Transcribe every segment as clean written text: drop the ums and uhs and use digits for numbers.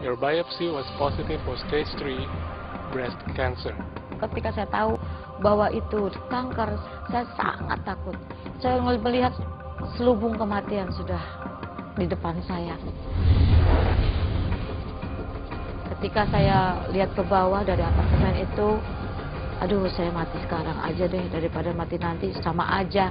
Your biopsy was positive for stage 3 breast cancer. Ketika saya tahu bahwa itu kanker, saya sangat takut. Saya melihat selubung kematian sudah di depan saya. Ketika saya lihat ke bawah dari apartemen itu, aduh, saya mati sekarang aja deh daripada mati nanti, sama aja.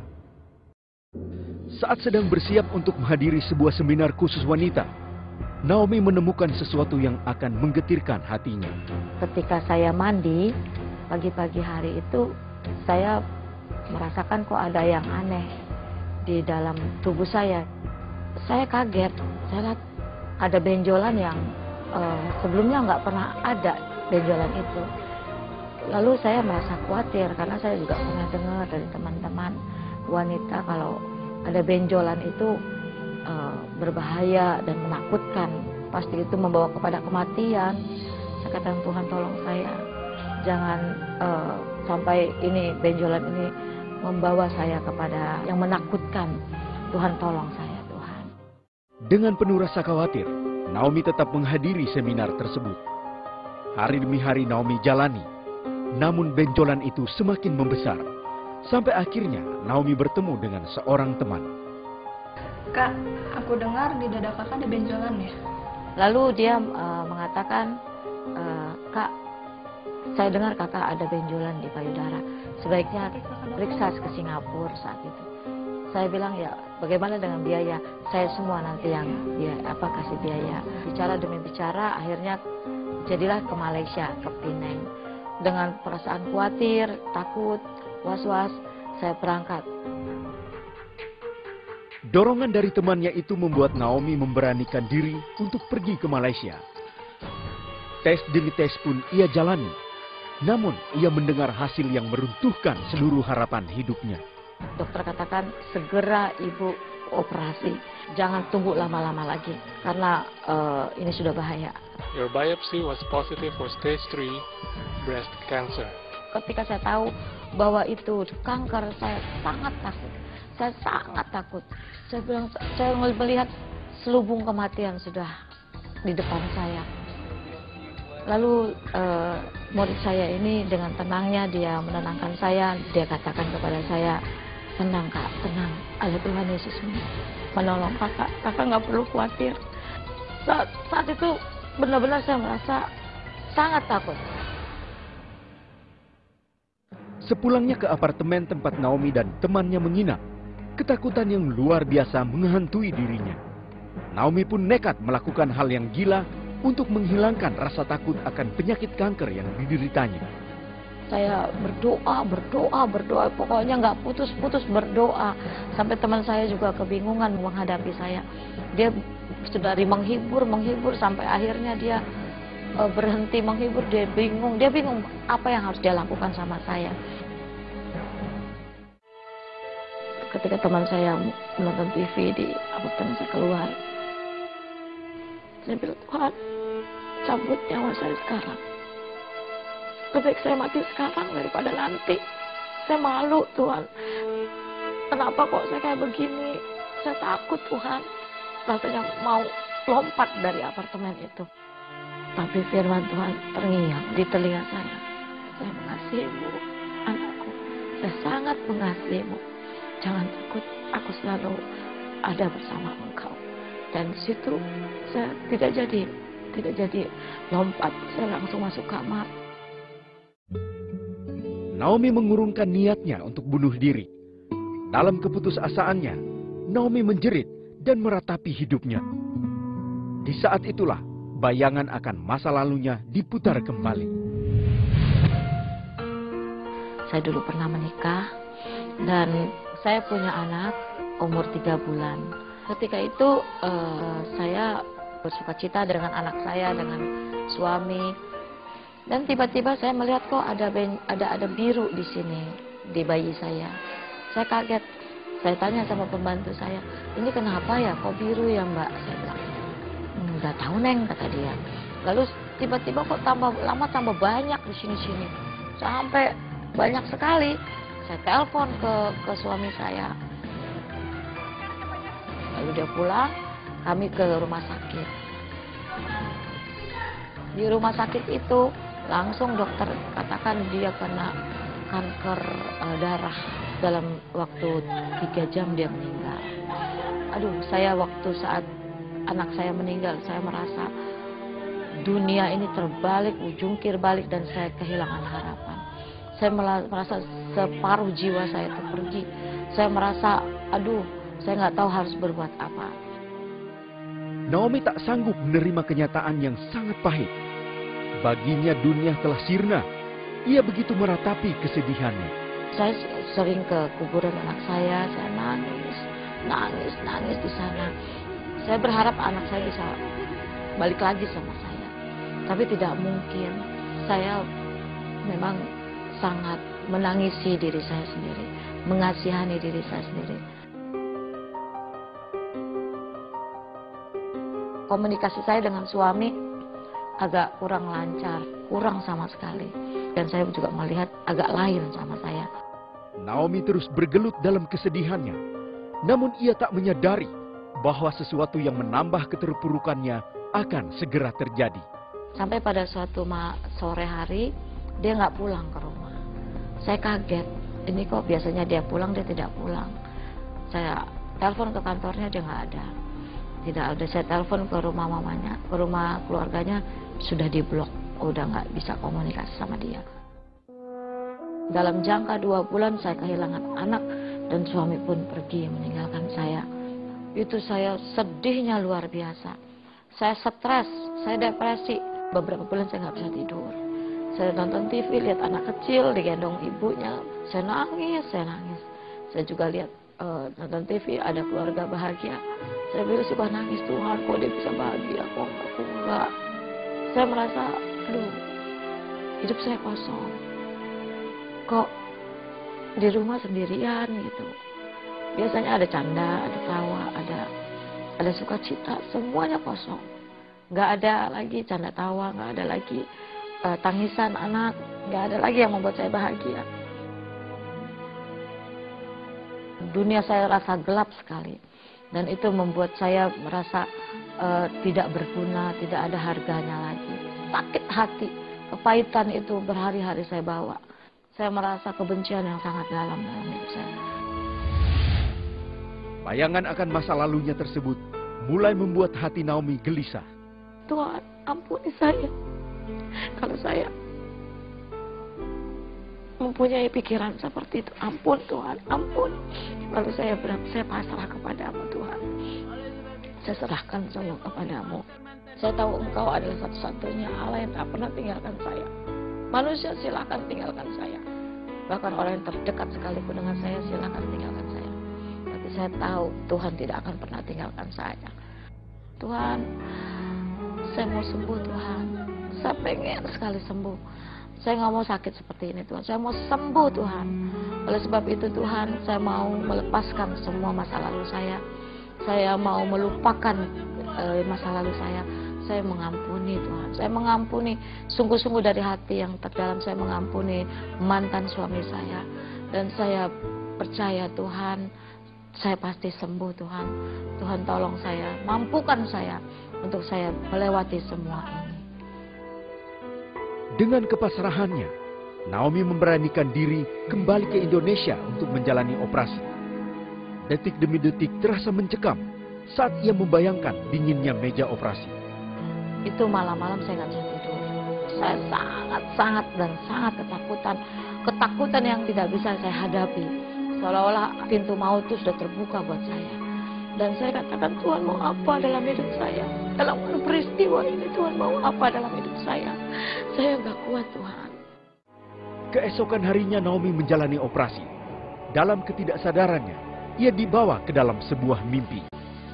Saat sedang bersiap untuk menghadiri sebuah seminar khusus wanita, Naomi menemukan sesuatu yang akan menggetirkan hatinya. Ketika saya mandi, pagi-pagi hari itu, saya merasakan kok ada yang aneh di dalam tubuh saya. Saya kaget, saya lihat ada benjolan yang sebelumnya nggak pernah ada benjolan itu. Lalu saya merasa khawatir karena saya juga pernah dengar dari teman-teman wanita kalau ada benjolan itu berbahaya dan menakutkan. Pasti itu membawa kepada kematian. Saya katakan, Tuhan tolong saya, jangan sampai ini benjolan ini membawa saya kepada yang menakutkan. Tuhan tolong saya, Tuhan. Dengan penuh rasa khawatir, Naomi tetap menghadiri seminar tersebut. Hari demi hari Naomi jalani, namun benjolan itu semakin membesar. Sampai akhirnya Naomi bertemu dengan seorang teman. Kak, aku dengar di dada kakak ada benjolan ya? Lalu dia mengatakan, Kak, saya dengar kakak ada benjolan di payudara. Sebaiknya periksa ke Singapura saat itu. Saya bilang, ya bagaimana dengan biaya? Saya semua nanti yang kasih biaya. Bicara demi bicara, akhirnya jadilah ke Malaysia, ke Penang. Dengan perasaan khawatir, takut, was-was, saya berangkat. Dorongan dari temannya itu membuat Naomi memberanikan diri untuk pergi ke Malaysia. Tes demi tes pun ia jalani. Namun, ia mendengar hasil yang meruntuhkan seluruh harapan hidupnya. Dokter katakan, segera ibu operasi. Jangan tunggu lama-lama lagi, karena ini sudah bahaya. Your biopsy was positive for stage 3 breast cancer. Ketika saya tahu bahwa itu kanker, saya sangat takut. Saya sangat takut. Saya bilang, saya melihat selubung kematian sudah di depan saya. Lalu murid saya ini dengan tenangnya dia menenangkan saya. Dia katakan kepada saya, tenang Kak, tenang. Ada Tuhan Yesus menolong kakak. Kakak nggak perlu khawatir. Saat itu benar-benar saya merasa sangat takut. Sepulangnya ke apartemen tempat Naomi dan temannya menginap, ketakutan yang luar biasa menghantui dirinya. Naomi pun nekat melakukan hal yang gila untuk menghilangkan rasa takut akan penyakit kanker yang dideritanya. Saya berdoa, pokoknya nggak putus-putus berdoa. Sampai teman saya juga kebingungan menghadapi saya. Dia sudah menghibur, sampai akhirnya dia berhenti menghibur. Dia bingung apa yang harus dia lakukan sama saya. Ketika teman saya menonton TV di apartemen saya keluar, saya bilang, Tuhan, cabut nyawa saya sekarang. Lebih baik saya mati sekarang daripada nanti. Saya malu, Tuhan. Kenapa kok saya kayak begini? Saya takut, Tuhan. Rasanya mau lompat dari apartemen itu. Tapi firman Tuhan terngiang di telinga saya. Saya mengasihimu, anakku. Saya sangat mengasihimu. Jangan takut, aku selalu ada bersama engkau. Dan di situ saya tidak jadi lompat. Saya langsung masuk kamar. Naomi mengurungkan niatnya untuk bunuh diri. Dalam keputusasaannya, Naomi menjerit dan meratapi hidupnya. Di saat itulah, bayangan akan masa lalunya diputar kembali. Saya dulu pernah menikah dan saya punya anak umur 3 bulan. Ketika itu saya bersukacita dengan anak saya, dengan suami. Dan tiba-tiba saya melihat kok ada biru di sini, di bayi saya. Saya kaget. Saya tanya sama pembantu saya, ini kenapa ya kok biru ya Mbak? Saya bilang, nggak tahu Neng, kata dia. Lalu tiba-tiba kok tambah lama tambah banyak di sini-sini. Sampai banyak sekali. Saya telepon ke suami saya. Lalu dia pulang, kami ke rumah sakit. Di rumah sakit itu langsung dokter katakan dia kena kanker darah. Dalam waktu 3 jam dia meninggal. Aduh, saya waktu saat anak saya meninggal, saya merasa dunia ini terbalik, jungkir balik, dan saya kehilangan harapan. Saya merasa separuh jiwa saya itu pergi. Saya merasa, aduh, saya nggak tahu harus berbuat apa. Naomi tak sanggup menerima kenyataan yang sangat pahit. Baginya dunia telah sirna. Ia begitu meratapi kesedihannya. Saya sering ke kuburan anak saya nangis di sana. Saya berharap anak saya bisa balik lagi sama saya. Tapi tidak mungkin. Saya memang sangat menangisi diri saya sendiri, mengasihani diri saya sendiri. Komunikasi saya dengan suami agak kurang lancar, kurang sama sekali. Dan saya juga melihat agak lain sama saya. Naomi terus bergelut dalam kesedihannya. Namun ia tak menyadari bahwa sesuatu yang menambah keterpurukannya akan segera terjadi. Sampai pada suatu sore hari, dia nggak pulang ke rumah. Saya kaget, ini kok biasanya dia pulang, dia tidak pulang. Saya telepon ke kantornya, dia nggak ada. Tidak ada, saya telepon ke rumah mamanya, ke rumah keluarganya, sudah diblok, udah nggak bisa komunikasi sama dia. Dalam jangka 2 bulan saya kehilangan anak dan suami pun pergi meninggalkan saya. Itu saya sedihnya luar biasa. Saya stres, saya depresi. Beberapa bulan saya nggak bisa tidur. Saya nonton TV, lihat anak kecil digendong ibunya. Saya nangis. Saya juga lihat nonton TV, ada keluarga bahagia. Saya bilang suka nangis, Tuhan kok dia bisa bahagia, kok aku enggak. Saya merasa, aduh, hidup saya kosong. Kok di rumah sendirian gitu. Biasanya ada canda, ada tawa, ada sukacita, semuanya kosong. Nggak ada lagi canda tawa, nggak ada lagi tangisan anak, nggak ada lagi yang membuat saya bahagia. Dunia saya rasa gelap sekali. Dan itu membuat saya merasa tidak berguna, tidak ada harganya lagi. Sakit hati, kepahitan itu berhari-hari saya bawa. Saya merasa kebencian yang sangat dalam hidup saya. Bayangan akan masa lalunya tersebut mulai membuat hati Naomi gelisah. Tuhan, ampuni saya. Kalau saya mempunyai pikiran seperti itu, ampun Tuhan, ampun. Lalu saya pasrah kepadamu Tuhan. Saya serahkan semua kepadamu. Saya tahu Engkau adalah satu-satunya Allah yang tak pernah tinggalkan saya. Manusia silakan tinggalkan saya. Bahkan orang yang terdekat sekalipun dengan saya silakan tinggalkan saya. Tapi saya tahu Tuhan tidak akan pernah tinggalkan saya. Tuhan, saya mau sembuh Tuhan. Saya pengen sekali sembuh. Saya nggak mau sakit seperti ini Tuhan. Saya mau sembuh Tuhan. Oleh sebab itu Tuhan, saya mau melepaskan semua masa lalu saya. Saya mau melupakan masa lalu saya. Saya mengampuni Tuhan. Saya mengampuni sungguh-sungguh dari hati yang terdalam. Saya mengampuni mantan suami saya. Dan saya percaya Tuhan, saya pasti sembuh Tuhan. Tuhan tolong saya, mampukan saya untuk saya melewati semua ini. Dengan kepasrahannya, Naomi memberanikan diri kembali ke Indonesia untuk menjalani operasi. Detik demi detik terasa mencekam saat ia membayangkan dinginnya meja operasi. Itu malam-malam saya nggak bisa tidur. Saya sangat dan sangat ketakutan. Ketakutan yang tidak bisa saya hadapi. Seolah-olah pintu maut itu sudah terbuka buat saya. Dan saya katakan, Tuhan mau apa dalam hidup saya? Dalam peristiwa ini Tuhan mau apa dalam hidup saya? Saya nggak kuat Tuhan. Keesokan harinya Naomi menjalani operasi. Dalam ketidaksadarannya, ia dibawa ke dalam sebuah mimpi.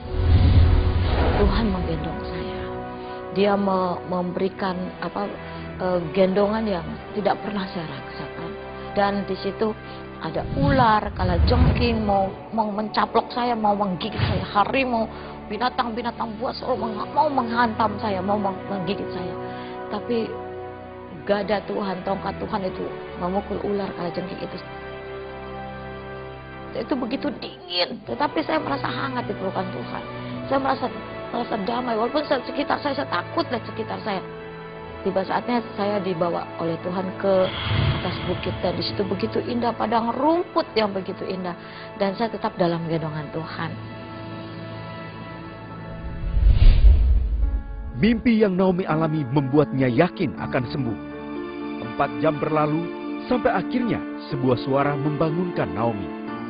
Tuhan menggendong saya. Dia memberikan gendongan yang tidak pernah saya rasakan. Dan di situ ada ular, kalajengking mau mencaplok saya, mau menggigit saya, harimau, binatang-binatang buas mau menghantam saya, mau menggigit saya. Tapi gada Tuhan, tongkat Tuhan itu memukul ular kalajengking itu. Itu begitu dingin, tetapi saya merasa hangat di pelukan Tuhan. Saya merasa damai, walaupun sekitar saya takut lihat sekitar saya. Tiba saatnya saya dibawa oleh Tuhan ke atas bukit, dan di situ begitu indah, padang rumput yang begitu indah, dan saya tetap dalam gendongan Tuhan. Mimpi yang Naomi alami membuatnya yakin akan sembuh. 4 jam berlalu sampai akhirnya sebuah suara membangunkan Naomi.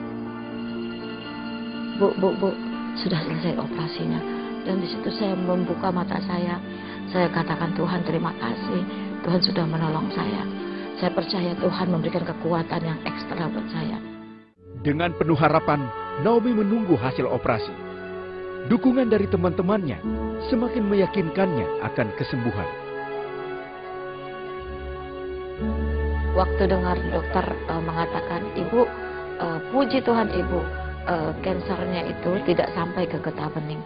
Bu, sudah selesai operasinya. Dan di situ saya membuka mata saya. Saya katakan, Tuhan terima kasih. Tuhan sudah menolong saya. Saya percaya Tuhan memberikan kekuatan yang ekstra buat saya. Dengan penuh harapan, Naomi menunggu hasil operasi. Dukungan dari teman-temannya semakin meyakinkannya akan kesembuhan. Waktu dengar dokter mengatakan, Ibu, puji Tuhan Ibu, kansernya itu tidak sampai ke getah bening.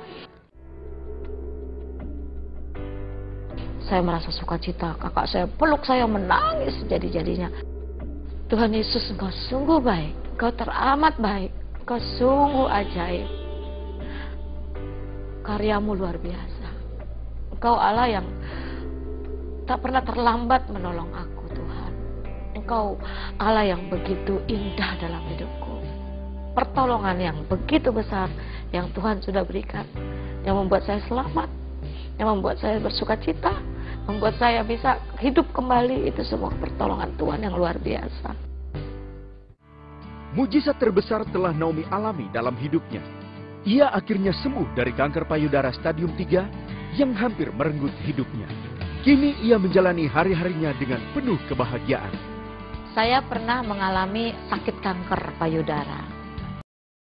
Saya merasa sukacita, kakak saya peluk saya menangis jadi-jadinya. Tuhan Yesus, Engkau sungguh baik, Engkau teramat baik, Engkau sungguh ajaib. Karyamu luar biasa. Engkau Allah yang tak pernah terlambat menolong aku, Tuhan. Engkau Allah yang begitu indah dalam hidupku. Pertolongan yang begitu besar yang Tuhan sudah berikan, yang membuat saya selamat, yang membuat saya bersukacita, membuat saya bisa hidup kembali. Itu semua pertolongan Tuhan yang luar biasa. Mujizat terbesar telah Naomi alami dalam hidupnya. Ia akhirnya sembuh dari kanker payudara stadium 3 yang hampir merenggut hidupnya. Kini ia menjalani hari-harinya dengan penuh kebahagiaan. Saya pernah mengalami sakit kanker payudara.